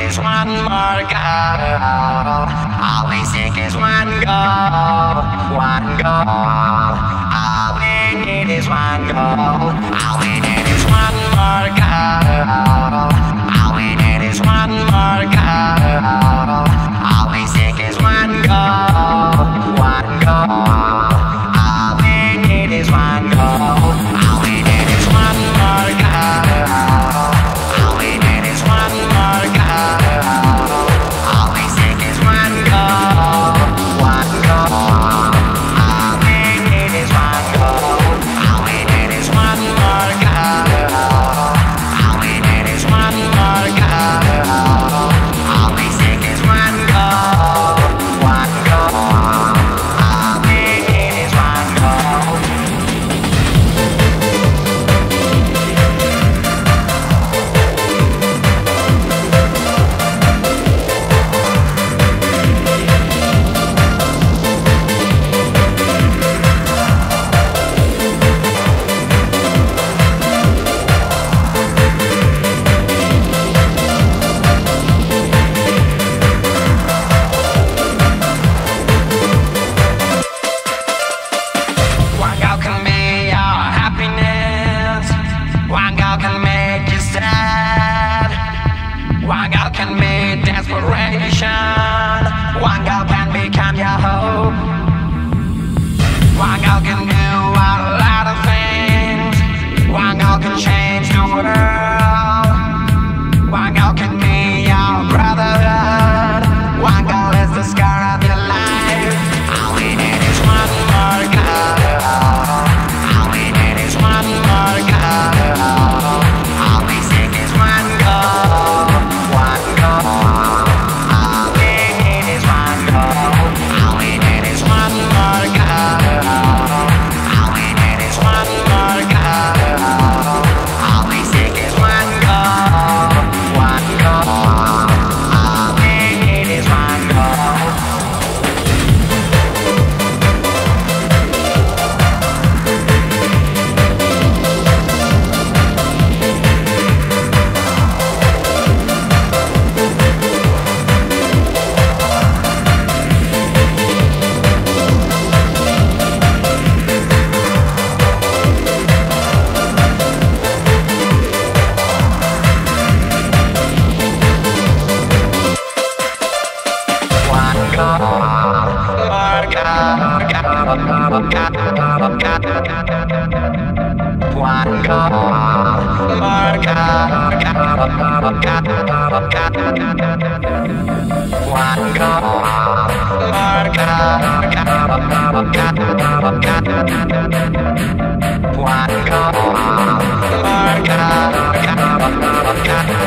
is one more girl. All we seek is one goal, one goal. All we need is one goal. All we need is one more girl. All we need is one more girl. All we seek is one goal, one goal. All we need is one goal. All we need is one more girl. All we need is one more girl. All we seek is one goal, one goal. All we need is one goal. All we need is one more girl. All we need is one more girl. All we seek is one goal, one goal. All we need is one goal. One girl can be your happiness. One girl can make you sad. One girl can be desperation. One girl can become your hope. One girl can do a lot of things. One girl can change the world. One girl can be your brotherhood. One girl is the scar of your life. All we need is one more girl. All we need is one more girl. All we seek is one goal, one goal. All we need is one goal. All we need is one more girl. All we need is one more girl. All we seek is one goal, one goal. All we need is one goal. One goal, more goal, one goal, more one goal, more one goal, more